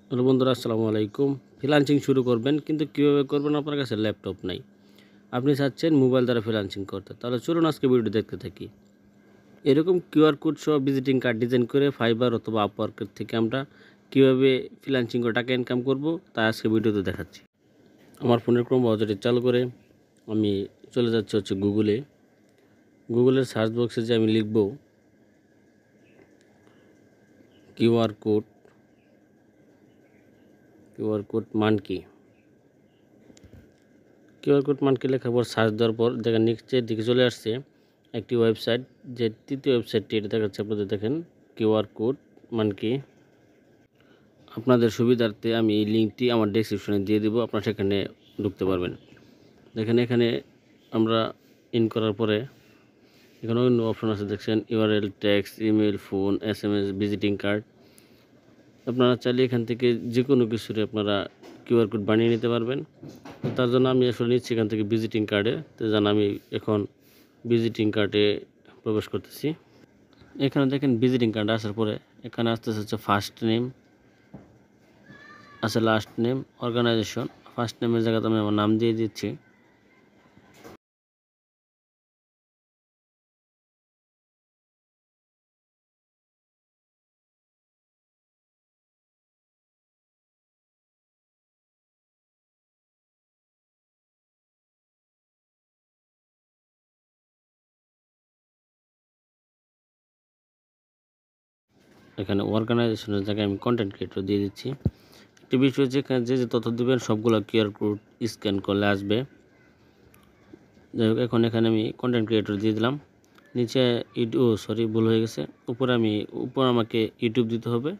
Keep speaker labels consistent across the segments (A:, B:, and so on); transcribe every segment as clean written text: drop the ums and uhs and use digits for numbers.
A: Hello বন্ধুরা, আসসালামু আলাইকুম। ফ্রিল্যান্সিং শুরু করবেন, কিন্তু কীভাবে করবেন? আপনার কাছে ল্যাপটপ নাই, আপনি চাচ্ছেন মোবাইল দ্বারা ফ্রিল্যান্সিং করতে। তাহলে চলুন আজকে ভিডিও দেখতে থাকি। এরকম কিউআর কোড সহ ভিজিটিং কার্ড ডিজাইন করে ফাইবার অথবা আপওয়ার্কের থেকে আমরা কীভাবে ফ্রিল্যান্সিং করে টাকা ইনকাম করব, তা আজকে ভিডিওতে দেখাচ্ছি। আমার ফোনের ক্রোম ব্রাউজারটি চালু করে আমি চলে যাচ্ছি গুগলে। গুগলের সার্চ বক্সে যে আমি লিখব কিউআর কোড মান কি। কিউআর কোড মানকে লেখার পর সার্চ দেওয়ার পর দেখেন নিচের দিকে চলে আসছে একটি ওয়েবসাইট, যে তৃতীয় ওয়েবসাইটটি এটা দেখাচ্ছে। আপনাদের দেখেন কিউআর কোড মান কি। আপনাদের সুবিধার্থে আমি এই লিঙ্কটি আমার ডেসক্রিপশনে দিয়ে দেবো, আপনারা সেখানে ঢুকতে পারবেন। দেখেন এখানে আমরা ইন করার পরে এখানে অন্য অপশন আছে, দেখছেন URL, text, email, phone, SMS, visiting card. আপনারা চাইলে এখান থেকে যে কোনো কিছুর আপনারা কিউআর কোড বানিয়ে নিতে পারবেন। তার জন্য আমি আসলে নিচ্ছি এখান থেকে ভিজিটিং কার্ডে। তো জান আমি এখন ভিজিটিং কার্ডে প্রবেশ করতেছি। এখানে দেখেন ভিজিটিং কার্ড আসার পরে এখানে আসতেছে হচ্ছে ফার্স্ট নেম, আছে লাস্ট নেম, অর্গানাইজেশন। ফার্স্ট নেমের জায়গাতে আমি আমার নাম দিয়ে দিচ্ছি। এখানে অর্গানাইজেশনের জায়গায় আমি কন্টেন্ট ক্রিয়েটর দিয়ে দিচ্ছি। একটি বিষয় হচ্ছে এখানে যে তথ্য দেবেন সবগুলো কিউআর কোড স্ক্যান করলে আসবে। যাই হোক, এখন এখানে আমি কন্টেন্ট ক্রিয়েটর দিয়ে দিলাম। নিচে ভুল হয়ে গেছে। উপরে আমাকে ইউটিউব দিতে হবে।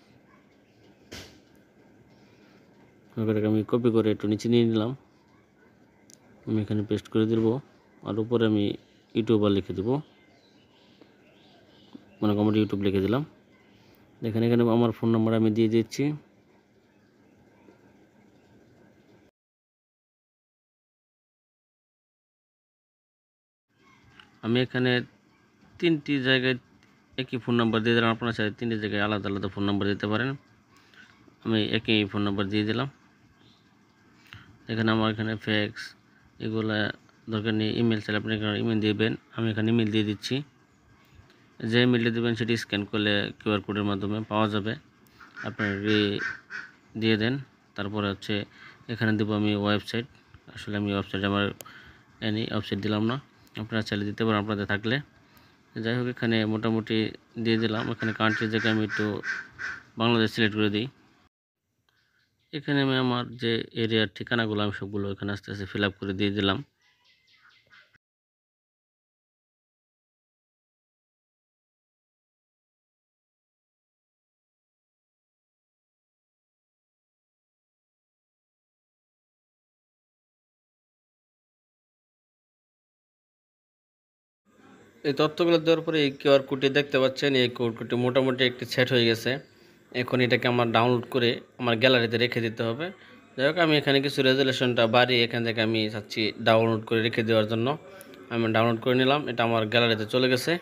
A: আমি কপি করে একটু নিচে নিয়ে নিলাম, আমি এখানে পেস্ট করে দেব। আর উপরে আমি ইউটিউবার লিখে দেব, মানে আমার ইউটিউব লিখে দিলাম। দেখেন এখানে আমার ফোন নাম্বার আমি দিয়ে দিচ্ছি। আমি এখানে 3টি জায়গায় একই ফোন নাম্বার দিয়ে দিলাম। আপনারা চাইলে 3টি জায়গায় আলাদা আলাদা ফোন নাম্বার দিতে পারেন। আমি একই ফোন নাম্বার দিয়ে দিলাম। এখানে আমার এখানে ফ্যাক্স এগুলা দরকার নেই। ইমেল চাইলে আপনি এখানে ইমেল দিবেন, আমি এখানে ইমেল দিয়ে দিচ্ছি। যে ইমেলটা দেবেন সেটি স্ক্যান করলে কিউআর কোডের মাধ্যমে পাওয়া যাবে, আপনার দিয়ে দেন। তারপরে হচ্ছে এখানে দেবো আমি ওয়েবসাইট। আসলে আমি ওয়েবসাইট আমার ওয়েবসাইট দিলাম না, আপনারা চাইলে দিতে পারেন আপনাদের থাকলে। যাই হোক, এখানে মোটামুটি দিয়ে দিলাম। এখানে কান্ট্রি থেকে আমি একটু বাংলাদেশ সিলেক্ট করে দিই। এখানে আমি আমার যে এরিয়ার ঠিকানাগুলো আমি সবগুলো এখানে আস্তে আস্তে ফিল আপ করে দিয়ে দিলাম। এই তথ্যগুলো দেওয়ার পরে এই কিউআর কোডটি দেখতে পাচ্ছেন, এই কোডটি মোটামুটি একটি সেট হয়ে গেছে। এখন এটাকে আমার ডাউনলোড করে আমার গ্যালারিতে রেখে দিতে হবে। যাই হোক, আমি এখানে কিছু রেজুলেশনটা বাড়িয়ে এখান থেকে আমি চাচ্ছি ডাউনলোড করে রেখে দেওয়ার জন্য। আমি ডাউনলোড করে নিলাম, এটা আমার গ্যালারিতে চলে গেছে।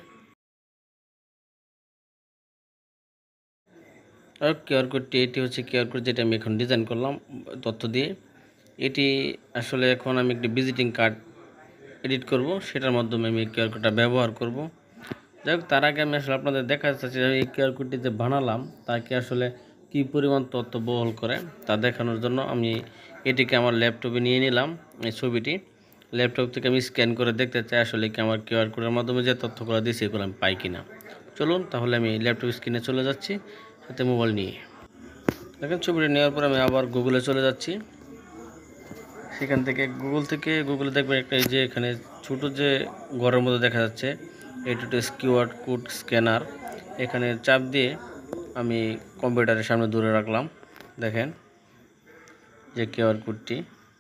A: আর কিউআর কোডটি এটি হচ্ছে কিউআর কোড, যেটা আমি এখন ডিজাইন করলাম তথ্য দিয়ে। এটি আসলে এখন আমি একটি ভিজিটিং কার্ড এডিট করব, সেটার মাধ্যমে আমি এই কিউআর কোডটা ব্যবহার করব। যাই হোক, তার আগে আমি আসলে আপনাদের দেখাতে চাচ্ছি এই কিউআর কোডটি যে বানালাম তাকে আসলে কী পরিমাণ তথ্য বহন করে তা দেখানোর জন্য আমি এটিকে আমার ল্যাপটপে নিয়ে নিলাম। এই ছবিটি ল্যাপটপ থেকে আমি স্ক্যান করে দেখতে চাই আসলে কি আমার কিউআর কোডের মাধ্যমে যে তথ্যগুলো দিয়েছি এগুলো আমি পাই কিনা। চলুন তাহলে আমি ল্যাপটপ স্ক্রিনে চলে যাচ্ছি সাথে মোবাইল নিয়ে। দেখেন ছবিটি নেওয়ার পর আমি আবার গুগলে চলে যাচ্ছি। সেখান থেকে গুগলে দেখবেন একটা এই যে এখানে ছোটো যে ঘরের মধ্যে দেখা যাচ্ছে এটা কিউআর কোড স্ক্যানার। এখানে চাপ দিয়ে আমি কম্পিউটারের সামনে দূরে রাখলাম। দেখেন যে কিউআর কোডটি,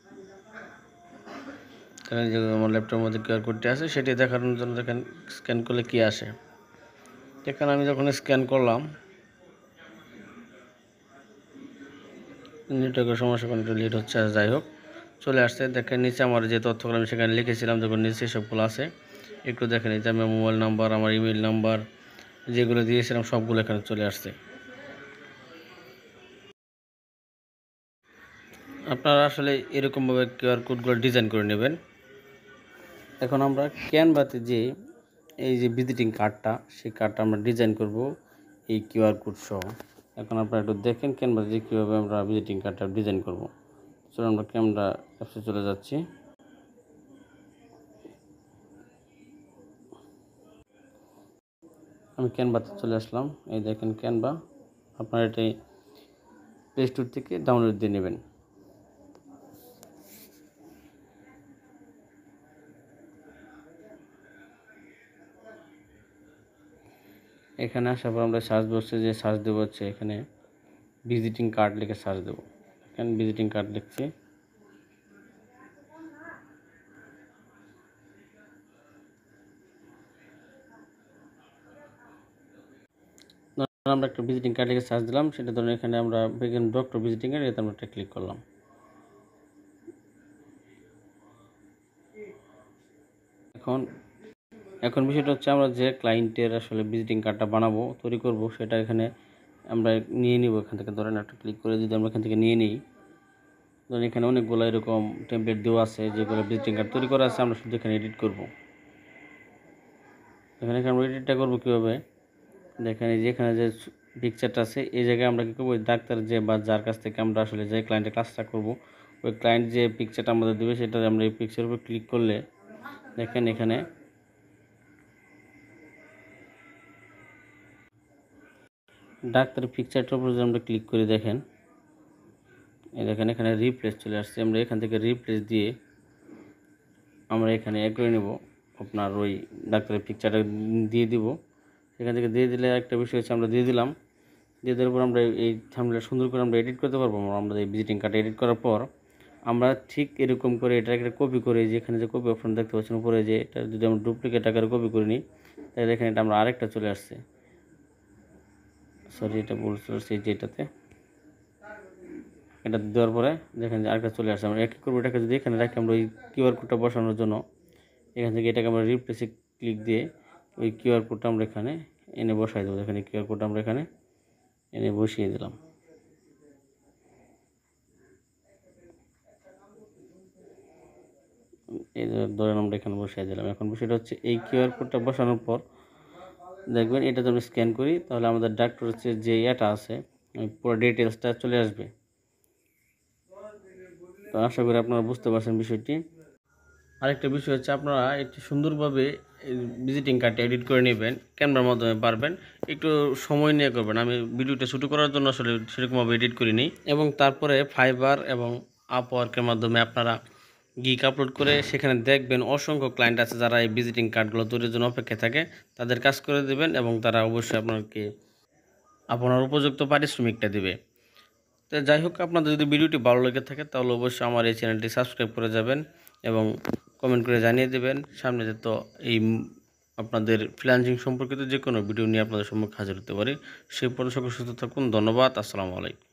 A: এখানে যে আমার ল্যাপটপের মধ্যে কিউআর কোডটি আছে সেটি দেখানোর জন্য দেখেন স্ক্যান করলে কি আসে। এখানে আমি যখন স্ক্যান করলাম, নেটওয়ার্কের সমস্যা কোনো একটু লেট হচ্ছে, যাই হোক চলে আসছে। দেখেন নিচে আমার যে তথ্যগুলো আমি সেখানে লিখেছিলাম যখন নিচে সবগুলো আছে, একটু দেখেন এই যে আমার মোবাইল নাম্বার, আমার ইমেল নাম্বার যেগুলো দিয়েছিলাম সবগুলো এখানে চলে আসছে। আপনারা আসলে এরকমভাবে কিউআর কোডগুলো ডিজাইন করে নেবেন। এখন আমরা ক্যানভাতে যে এই যে ভিজিটিং কার্ডটা, সেই কার্ডটা আমরা ডিজাইন করব এই কিউআর কোড সহ। এখন আপনারা একটু দেখেন ক্যানভাতে যে কীভাবে আমরা ভিজিটিং কার্ডটা ডিজাইন করব। চলো আমরা ক্যামেরা অ্যাপসে চলে যাচ্ছি। আমি ক্যানভাতে চলে আসলাম। এই দেখেন ক্যানভা, আপনারা এটাই প্লে স্টোর থেকে ডাউনলোড দিয়ে নেবেন। এখানে আসার পর আমরা সার্চ বক্সে যে সার্চ দেবো হচ্ছে এখানে ভিজিটিং কার্ড লিখে সার্চ দেবো। এখানে ভিজিটিং কার্ড লিখছি। আমরা একটা ভিজিটিং কার্ড লিখে সার্চ দিলাম, সেটা ধরুন এখানে আমরা ডক্টর ভিজিটিং কার্ড, এতে আমরা একটা ক্লিক করলাম। এখন বিষয়টা হচ্ছে আমরা যে ক্লায়েন্টের আসলে ভিজিটিং কার্ডটা বানাবো, তৈরি করব, সেটা এখানে আমরা নিয়ে নিব। এখান থেকে ধরেন একটা ক্লিক করে যদি আমরা এখান থেকে নিয়ে নিই, ধরেন এখানে অনেকগুলো এরকম টেমপ্লেট দেওয়া আছে যেগুলো ভিজিটিং কার্ড তৈরি করা আছে। আমরা শুধু এখানে এডিট করব। এখানে আমরা এডিটটা করবো কীভাবে, দেখেন এই যে এখানে যে পিকচারটা আছে, এই জায়গায় আমরা কী করবো, ডাক্তার যে বা যার কাছ থেকে আমরা আসলে যে ক্লায়েন্টের কাজটা করব, ওই ক্লায়েন্ট যে পিকচারটা আমাদের দেবে, সেটা আমরা এই পিকচারের উপর ক্লিক করলে দেখেন এখানে ডাক্তারের পিকচারটার উপর যদি আমরা ক্লিক করে দেখেন, এই দেখেন এখানে রিপ্লেস চলে আসছে। আমরা এখান থেকে রিপ্লেস দিয়ে আমরা এখানে করে নেব, আপনার ওই ডাক্তারের পিকচারটা দিয়ে দিব। এখান থেকে দিয়ে দিলে একটা বিষয় হচ্ছে আমরা দিয়ে দিলাম, দিয়ে দেওয়ার পর আমরা এই থাম্বনেলটা সুন্দর করে আমরা এডিট করতে পারবো। আমরা এই ভিজিটিং কার্ড এডিট করার পর আমরা ঠিক এরকম করে এটা একটা কপি করে, যেখানে যে কপি অপশন দেখতে পাচ্ছেন উপরে, যে এটা যদি আমরা ডুপ্লিকেট আকারে কপি করে নিই, তাহলে দেখেন এটা আমরা আরেকটা চলে আসছে। সরি, এটা ভুল চলে আসছে। যেটাতে এটা দেওয়ার পরে দেখেন যে আরেকটা চলে আসছে। আমরা এক করবো, এটাকে যদি এখানে রাখি, আমরা ওই কিউআর কোডটা বসানোর জন্য এখান থেকে এটাকে আমরা রিপ্লেসে ক্লিক দিয়ে ওই কিউআর কোডটা আমরা এখানে এনে বসাই দেবো। এখানে কিউআর কোডটা আমরা এখানে এনে বসিয়ে দিলাম। এই ধরেন আমরা এখানে বসিয়ে দিলাম। এখন বিষয়টা হচ্ছে এই কিউআর কোডটা বসানোর পর দেখবেন এটা যদি আমরা স্ক্যান করি, তাহলে আমাদের ডাক্তার হচ্ছে যে এটা আছে পুরো ডিটেলসটা চলে আসবে। তো আশা করি আপনারা বুঝতে পারছেন বিষয়টি। আরেকটা বিষয় হচ্ছে আপনারা একটু সুন্দরভাবে ভিজিটিং কার্ডটা এডিট করে নেবেন, ক্যামেরার মাধ্যমে পারবেন। একটু সময় নিয়ে করবেন। আমি ভিডিওটা শুরু করার জন্য আসলে সেরকমভাবে এডিট করিনি। এবং তারপরে ফাইবার এবং আপওয়ার্কের মাধ্যমে আপনারা গিক আপলোড করে সেখানে দেখবেন অসংখ্য ক্লায়েন্ট আছে যারা এই ভিজিটিং কার্ডগুলো তৈরির জন্য অপেক্ষায় থাকে। তাদের কাজ করে দেবেন এবং তারা অবশ্যই আপনার উপযুক্ত পারিশ্রমিকটা দেবে। তো যাই হোক, আপনাদের যদি ভিডিওটি ভালো লেগে থাকে তাহলে অবশ্যই আমার এই চ্যানেলটি সাবস্ক্রাইব করে যাবেন এবং কমেন্ট করে জানিয়ে দেবেন। সামনে যে তো এই আপনাদের ফ্রিল্যান্সিং সম্পর্কিত যে কোনো ভিডিও নিয়ে আপনাদের সম্মুখে হাজির হতে পারি। সেই পর্যন্ত সকল সুস্থ থাকুন। ধন্যবাদ। আসসালামু আলাইকুম।